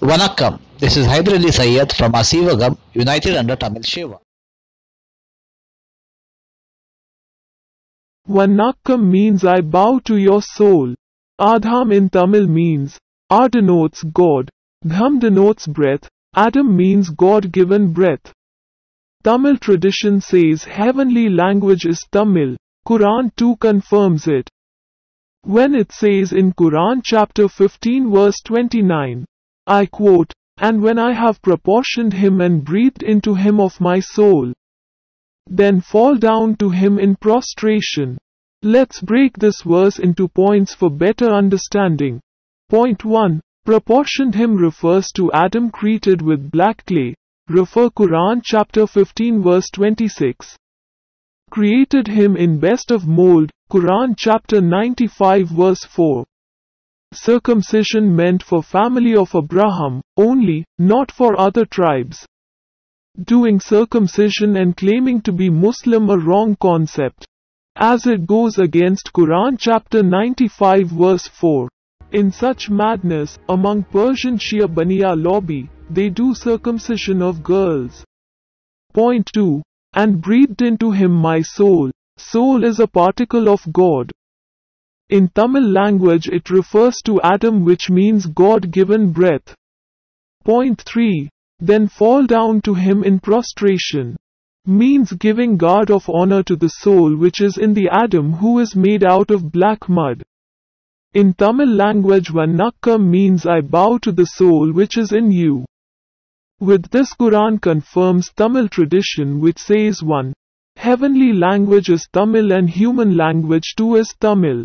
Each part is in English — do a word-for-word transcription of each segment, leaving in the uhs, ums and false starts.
Vanakkam, this is Hyder Ali Sayyed from Asivagam, united under Tamil Shiva. Vanakkam means I bow to your soul. Adham in Tamil means A denotes God, Dham denotes breath, Adam means God-given breath. Tamil tradition says heavenly language is Tamil. Quran too confirms it. When it says in Quran chapter fifteen verse twenty-nine, I quote, "And when I have proportioned him and breathed into him of my soul, then fall down to him in prostration." Let's break this verse into points for better understanding. Point one. Proportioned him refers to Adam created with black clay. Refer Quran chapter fifteen verse twenty-six. Created him in best of mold. Quran chapter ninety-five verse four. Circumcision meant for family of Abraham only, not for other tribes. Doing circumcision and claiming to be Muslim a wrong concept, as it goes against Quran chapter ninety-five verse four. In such madness, among Persian Shia Baniya lobby, they do circumcision of girls. Point two. And breathed into him my soul. Soul is a particle of God. In Tamil language it refers to Adam, which means God-given breath. Point three. Then fall down to him in prostration, means giving guard of honor to the soul which is in the Adam, who is made out of black mud. In Tamil language Vanakkam means I bow to the soul which is in you. With this Quran confirms Tamil tradition which says one. Heavenly language is Tamil and human language too is Tamil.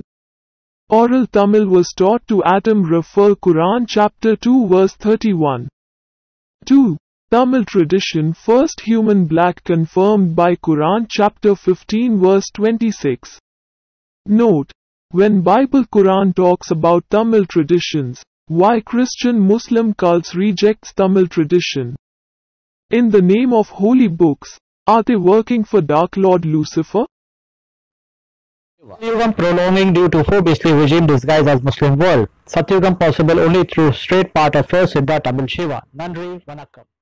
Oral Tamil was taught to Adam. Refer Quran chapter two verse thirty-one. two. Tamil tradition first human black confirmed by Quran chapter fifteen verse twenty-six. Note, when Bible Quran talks about Tamil traditions, why Christian Muslim cults rejects Tamil tradition? In the name of holy books, are they working for Dark Lord Lucifer? Satyugam prolonging due to four beastly regime disguised as Muslim world. Satyugam possible only through straight path of first Siddha Tamil Shiva. Nandri Vanakkam.